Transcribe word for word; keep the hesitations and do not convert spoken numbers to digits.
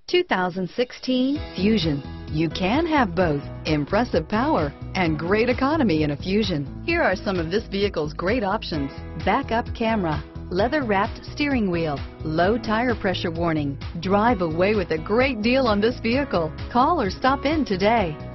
two thousand sixteen Fusion. You can have both impressive power and great economy in a Fusion. Here are some of this vehicle's great options: backup camera, leather-wrapped steering wheel, low tire pressure warning. Drive away with a great deal on this vehicle. Call or stop in today.